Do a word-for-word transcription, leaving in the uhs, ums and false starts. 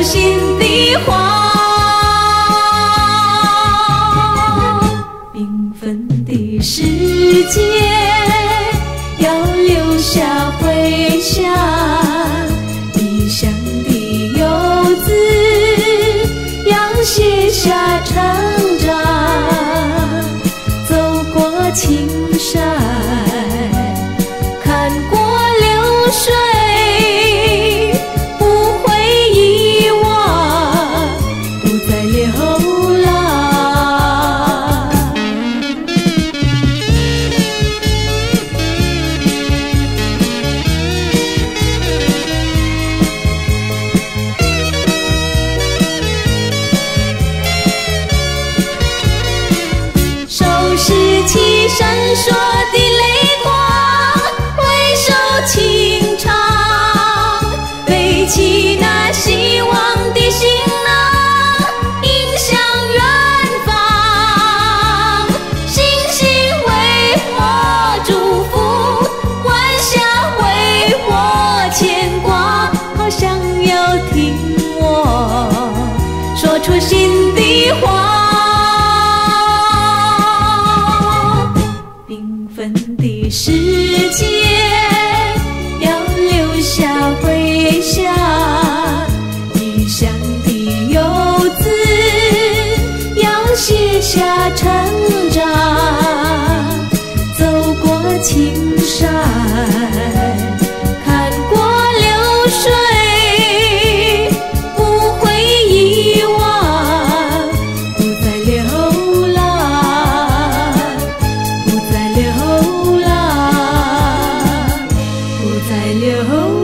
心的花。缤纷的世界要留下回响，异乡的游子要写下成长。走过青山，看过流水，不会遗忘，不再流浪。收拾起闪烁的泪光，回首情长，背起那希望的行囊，迎向远方。星星为我祝福，晚霞为我牵挂，好想要听我说出心的话。缤纷的世界要留下回响，异乡的游子要写下成长。走过青山，看过流水，不会遗忘，不再流浪，不再流浪，不再流浪。